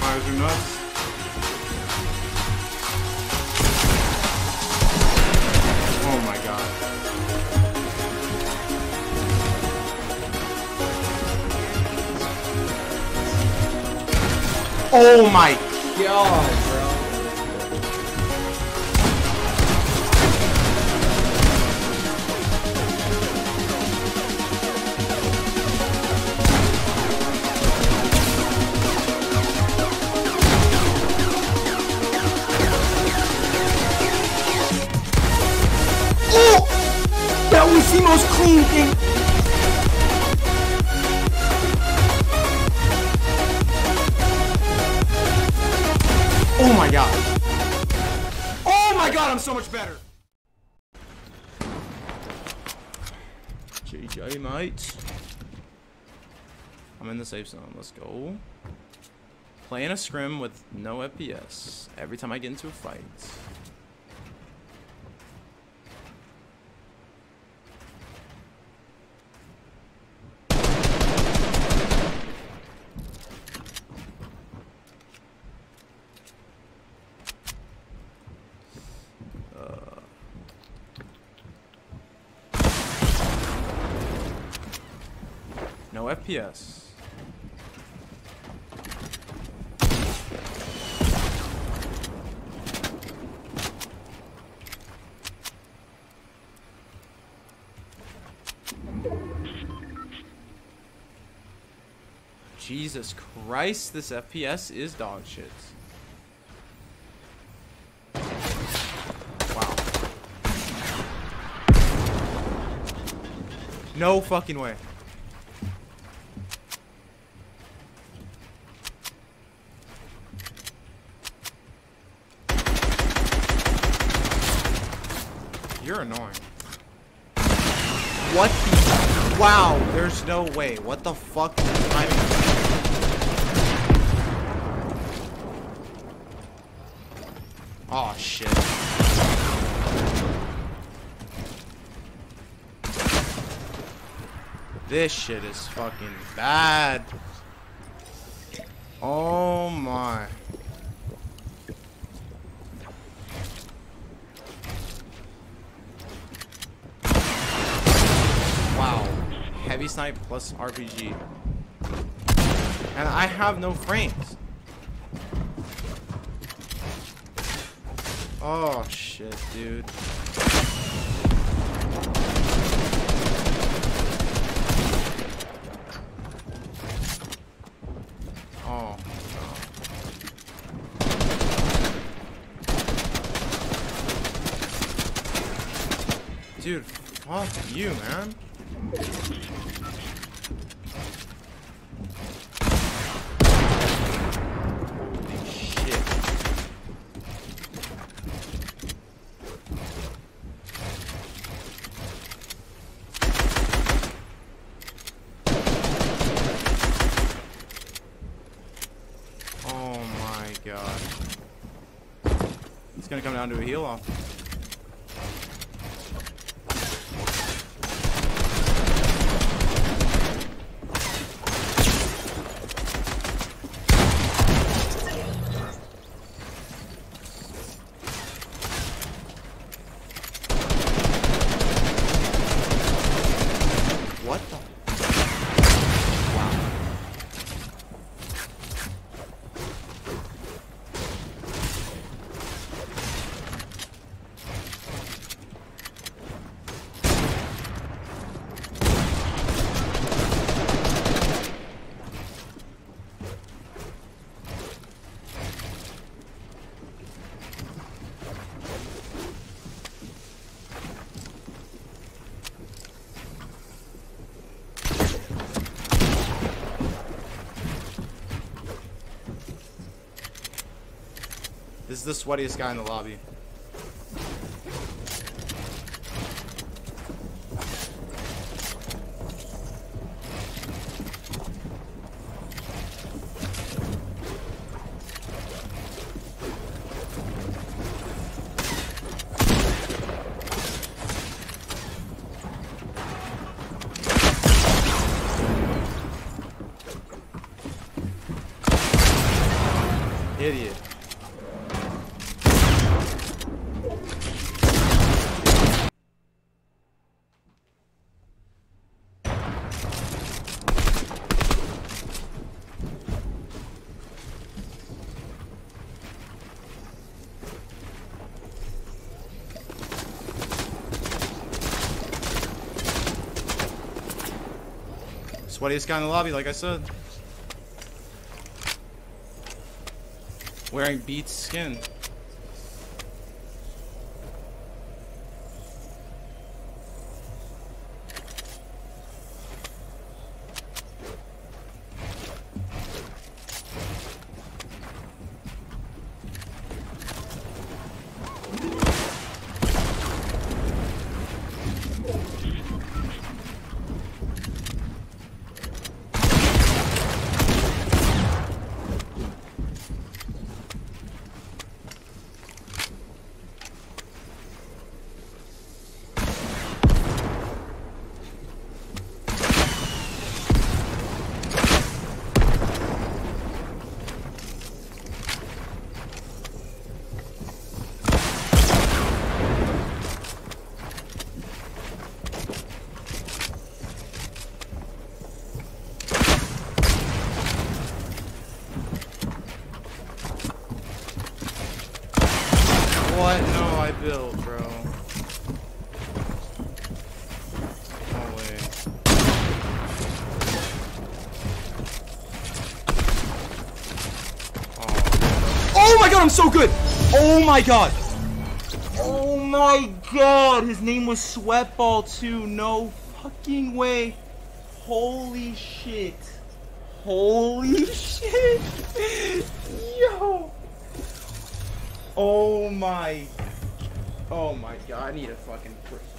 eyes are nuts. Oh my god. Oh my god, bro. That was the most clean thing. Oh my god. Oh my god, I'm so much better. GG, mate. I'm in the safe zone. Let's go. Playing a scrim with no FPS every time I get into a fight. No FPS. Jesus Christ, this FPS is dog shit. Wow. No fucking way. You're annoying. What the? Wow, there's no way. What the fuck is the timing? Oh shit. This shit is fucking bad. Oh my. Wow. Heavy snipe plus RPG. And I have no frames. Oh shit, dude. Oh god. Dude, fuck you, man. Shit. Oh my god. It's gonna come down to a heal off. What the? Wow. This is the sweatiest guy in the lobby. Sweatiest guy in the lobby, like I said. Wearing Beats skin. What? No, I built, bro. No way. Oh my god, I'm so good! Oh my god! Oh my god! His name was Sweatball too. No fucking way. Holy shit. Holy shit. Yo. Oh my god, I need a fucking